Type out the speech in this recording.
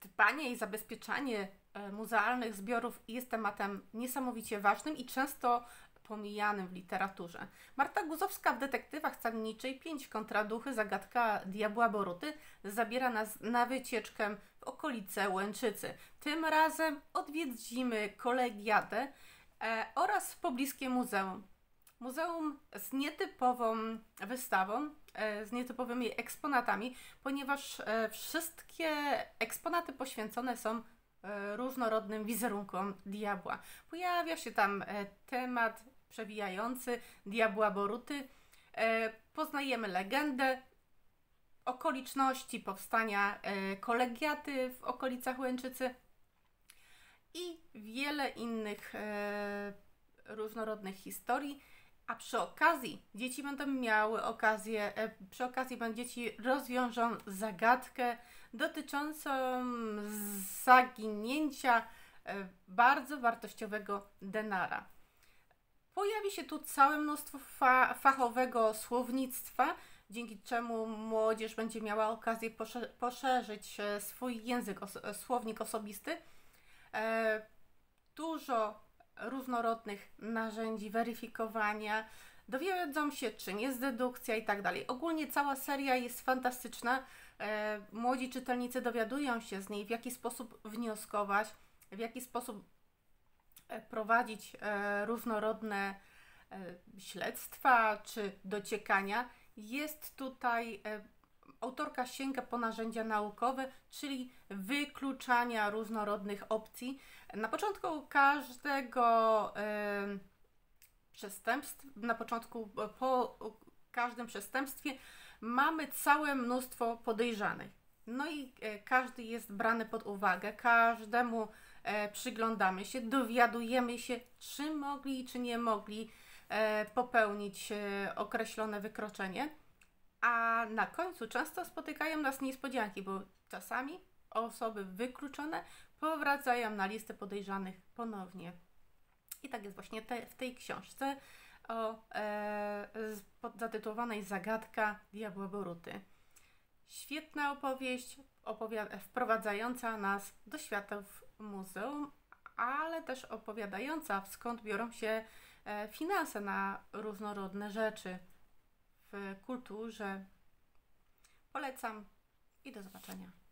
Dbanie i zabezpieczanie muzealnych zbiorów jest tematem niesamowicie ważnym i często pomijanym w literaturze. Marta Guzowska w Detektywach Tajemniczej 5 kontra duchy, zagadka diabła Boruty zabiera nas na wycieczkę w okolice Łęczycy. Tym razem odwiedzimy kolegiadę oraz pobliskie muzeum. Muzeum z nietypową wystawą, z nietypowymi eksponatami, ponieważ wszystkie eksponaty poświęcone są różnorodnym wizerunkom diabła. Pojawia się tam temat przewijający diabła Boruty. Poznajemy legendę, okoliczności powstania kolegiaty w okolicach Łęczycy i wiele innych różnorodnych historii. A przy okazji dzieci będą miały okazję, dzieci rozwiążą zagadkę dotyczącą zaginięcia bardzo wartościowego denara. Pojawi się tu całe mnóstwo fachowego słownictwa, dzięki czemu młodzież będzie miała okazję poszerzyć swój język, słownik osobisty. Dużo różnorodnych narzędzi weryfikowania, dowiedzą się, czym jest dedukcja i tak dalej. Ogólnie cała seria jest fantastyczna. Młodzi czytelnicy dowiadują się z niej, w jaki sposób wnioskować, w jaki sposób prowadzić różnorodne śledztwa czy dociekania. Jest tutaj autorka sięga po narzędzia naukowe, czyli wykluczania różnorodnych opcji. Na początku każdego po każdym przestępstwie mamy całe mnóstwo podejrzanych. No i każdy jest brany pod uwagę, każdemu przyglądamy się, dowiadujemy się, czy mogli i czy nie mogli popełnić określone wykroczenie. A na końcu często spotykają nas niespodzianki, bo czasami osoby wykluczone powracają na listę podejrzanych ponownie. I tak jest właśnie w tej książce zatytułowanej Zagadka diabła Boruty. Świetna opowieść, wprowadzająca nas do świata w muzeum, ale też opowiadająca, skąd biorą się finanse na różnorodne rzeczy w kulturze. Polecam i do zobaczenia.